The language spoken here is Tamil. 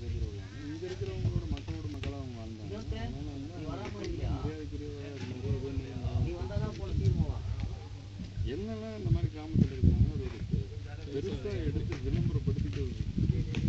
பேசுறவங்க இங்க இருக்கிறவங்களோட மக்களோட மக்களா அவங்க வாழ்ந்தாங்க. என்னெல்லாம் இந்த மாதிரி கிராமத்தில் இருக்காங்க அது ஒரு பெருசாக எடுத்து விளம்பரப்படுத்திட்டு